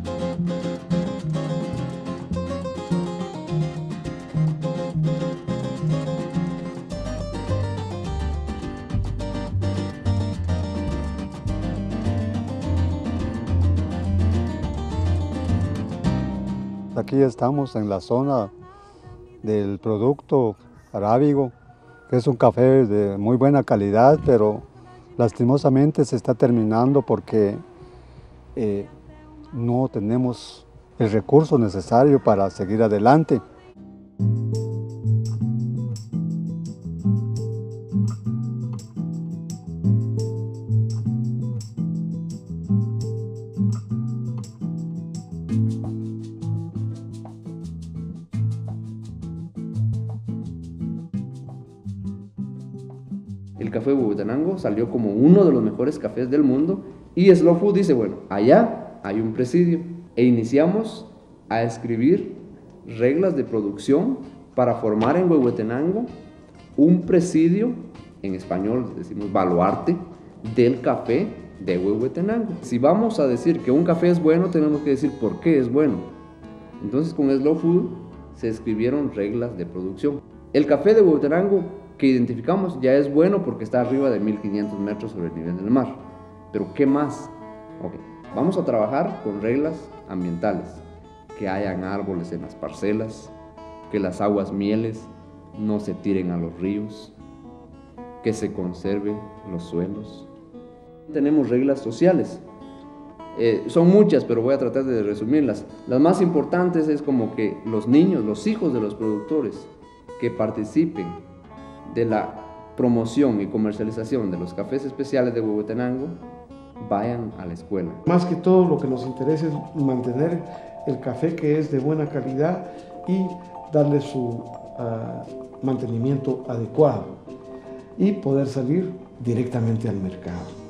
Aquí estamos en la zona del producto arábigo, que es un café de muy buena calidad, pero lastimosamente se está terminando porque no tenemos el recurso necesario para seguir adelante. El café Huehuetenango salió como uno de los mejores cafés del mundo y Slow Food dice, bueno, allá hay un presidio e iniciamos a escribir reglas de producción para formar en Huehuetenango un presidio, en español decimos baluarte, del café de Huehuetenango. Si vamos a decir que un café es bueno, tenemos que decir por qué es bueno. Entonces con Slow Food se escribieron reglas de producción. El café de Huehuetenango que identificamos ya es bueno porque está arriba de 1500 metros sobre el nivel del mar. Pero ¿qué más? Okay. Vamos a trabajar con reglas ambientales, que hayan árboles en las parcelas, que las aguas mieles no se tiren a los ríos, que se conserven los suelos. Tenemos reglas sociales. Son muchas, pero voy a tratar de resumirlas. Las más importantes es como que los niños, los hijos de los productores, que participen de la promoción y comercialización de los cafés especiales de Huehuetenango, vayan a la escuela. Más que todo lo que nos interesa es mantener el café que es de buena calidad y darle su mantenimiento adecuado y poder salir directamente al mercado.